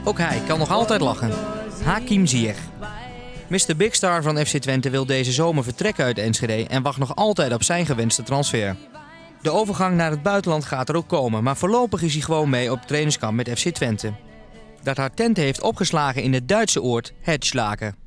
Ook hij kan nog altijd lachen. Hakim Ziyech. Mr. Big Star van FC Twente wil deze zomer vertrekken uit Enschede en wacht nog altijd op zijn gewenste transfer. De overgang naar het buitenland gaat er ook komen, maar voorlopig is hij gewoon mee op trainingskamp met FC Twente. Dat haar tent heeft opgeslagen in het Duitse oord Hedslaken.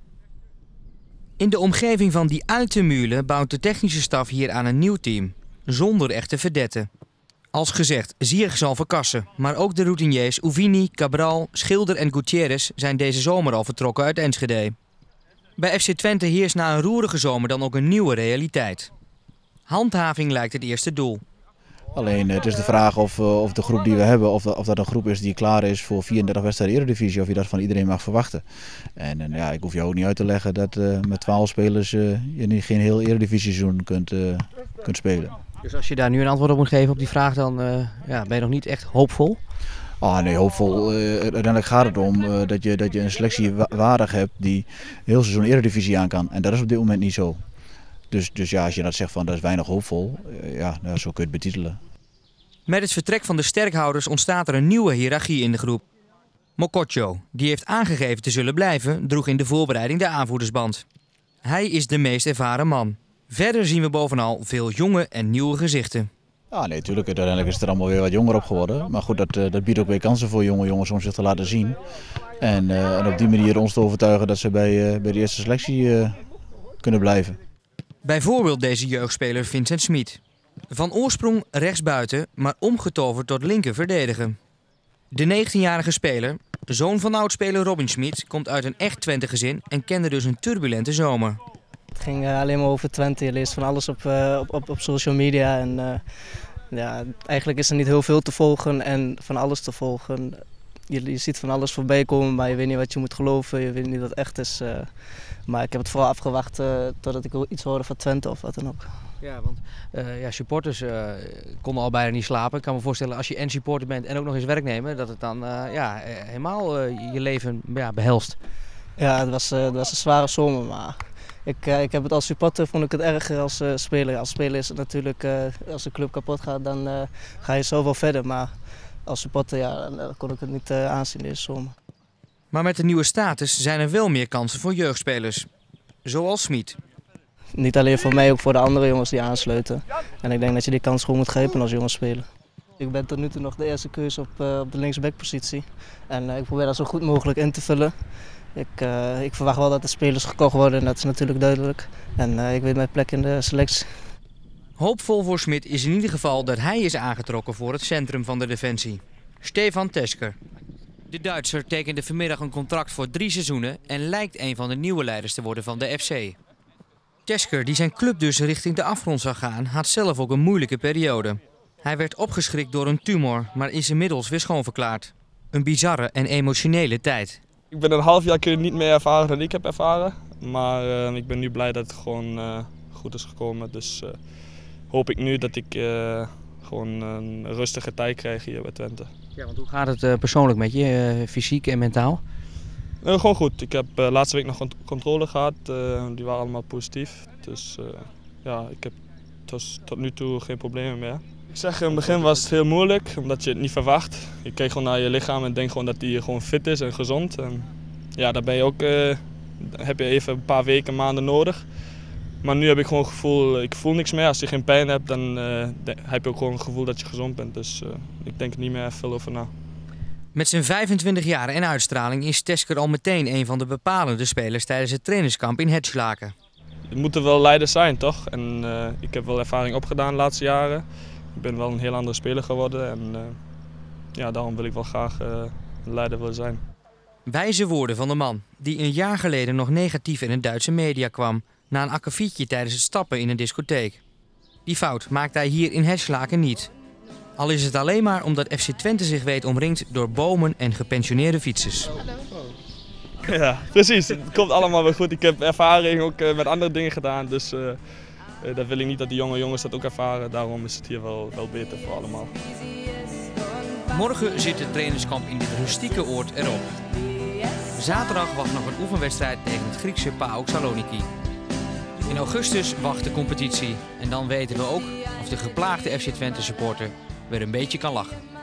In de omgeving van Die Alte Mühle bouwt de technische staf hier aan een nieuw team, zonder echte verdetten. Als gezegd, Ziyech zal verkassen, maar ook de routiniers Uvini, Cabral, Schilder en Gutierrez zijn deze zomer al vertrokken uit Enschede. Bij FC Twente heerst na een roerige zomer dan ook een nieuwe realiteit. Handhaving lijkt het eerste doel. Alleen het is de vraag of de groep die we hebben, of dat een groep is die klaar is voor 34 wedstrijden Eredivisie, of je dat van iedereen mag verwachten. En ja, ik hoef jou ook niet uit te leggen dat met 12 spelers je geen heel Eredivisie seizoen kunt spelen. Dus als je daar nu een antwoord op moet geven op die vraag, dan ben je nog niet echt hoopvol? Ah nee, hoopvol. Uiteindelijk gaat het om dat je een selectie waardig hebt die heel seizoen Eredivisie aan kan. En dat is op dit moment niet zo. Dus ja, als je dat zegt van dat is weinig hoopvol, zo kun je het betitelen. Met het vertrek van de sterkhouders ontstaat er een nieuwe hiërarchie in de groep. Mokotjo, die heeft aangegeven te zullen blijven, droeg in de voorbereiding de aanvoerdersband. Hij is de meest ervaren man. Verder zien we bovenal veel jonge en nieuwe gezichten. Ja, nee, natuurlijk. Uiteindelijk is het er allemaal weer wat jonger op geworden. Maar goed, dat biedt ook weer kansen voor jonge jongens om zich te laten zien. En op die manier ons te overtuigen dat ze bij de eerste selectie kunnen blijven. Bijvoorbeeld deze jeugdspeler Vincent Smit. Van oorsprong rechtsbuiten, maar omgetoverd tot linker verdediger. De 19-jarige speler, zoon van oudspeler Robin Smit, komt uit een echt Twente gezin en kende dus een turbulente zomer. Het ging alleen maar over Twente. Je leest van alles op social media. En eigenlijk is er niet heel veel te volgen en van alles te volgen. Je ziet van alles voorbij komen, maar je weet niet wat je moet geloven. Je weet niet wat het echt is. Maar ik heb het vooral afgewacht totdat ik iets hoorde van Twente of wat dan ook. Ja, want supporters konden al bijna niet slapen. Ik kan me voorstellen als je en supporter bent en ook nog eens werknemer, dat het dan helemaal je leven behelst. Ja, het was een zware zomer, maar ik heb het als supporter vond ik het erger als speler. Als speler is het natuurlijk, als de club kapot gaat, dan ga je zo wel verder. Maar als supporter dan kon ik het niet aanzien deze zomer. Maar met de nieuwe status zijn er wel meer kansen voor jeugdspelers. Zoals Smit. Niet alleen voor mij, ook voor de andere jongens die aansluiten. En ik denk dat je die kans gewoon moet grijpen als jonge speler. Ik ben tot nu toe nog de eerste keuze op de linksbackpositie. En ik probeer dat zo goed mogelijk in te vullen. Ik verwacht wel dat de spelers gekocht worden en dat is natuurlijk duidelijk. En ik weet mijn plek in de selectie. Hoopvol voor Smit is in ieder geval dat hij is aangetrokken voor het centrum van de defensie. Stefan Tesker. De Duitser tekende vanmiddag een contract voor 3 seizoenen en lijkt een van de nieuwe leiders te worden van de FC. Tesker, die zijn club dus richting de afgrond zou gaan, had zelf ook een moeilijke periode. Hij werd opgeschrikt door een tumor, maar is inmiddels weer schoonverklaard. Een bizarre en emotionele tijd. Ik ben een half jaar niet meer ervaren dan ik heb ervaren. Maar ik ben nu blij dat het gewoon goed is gekomen. Dus hoop ik nu dat ik gewoon een rustige tijd krijg hier bij Twente. Ja, want hoe gaat het persoonlijk met je, fysiek en mentaal? Gewoon goed. Ik heb laatste week nog controle gehad. Die waren allemaal positief. Dus ik heb tot nu toe geen problemen meer. Ik zeg, in het begin was het heel moeilijk, omdat je het niet verwacht. Je kijkt gewoon naar je lichaam en denkt gewoon dat die gewoon fit is en gezond. En ja, daar ben je ook, heb je even een paar weken, maanden nodig. Maar nu heb ik gewoon het gevoel, ik voel niks meer. Als je geen pijn hebt, dan heb je ook gewoon het gevoel dat je gezond bent. Dus ik denk er niet meer veel over na. Met zijn 25 jaar en uitstraling is Tesker al meteen een van de bepalende spelers tijdens het trainingskamp in Hedslaken. Je moet er wel leider zijn, toch? En ik heb wel ervaring opgedaan de laatste jaren. Ik ben wel een heel andere speler geworden en daarom wil ik wel graag een leider willen zijn. Wijze woorden van de man die een jaar geleden nog negatief in de Duitse media kwam na een akkefietje tijdens het stappen in een discotheek. Die fout maakt hij hier in Hedslaken niet. Al is het alleen maar omdat FC Twente zich weet omringd door bomen en gepensioneerde fietsers. Ja, precies. Het komt allemaal weer goed. Ik heb ervaring ook met andere dingen gedaan, dus dat wil ik niet dat die jonge jongens dat ook ervaren. Daarom is het hier wel beter voor allemaal. Morgen zit het trainingskamp in dit rustieke oord erop. Zaterdag wacht nog een oefenwedstrijd tegen het Griekse PAOK Saloniki. In augustus wacht de competitie en dan weten we ook of de geplaagde FC Twente supporter weer een beetje kan lachen.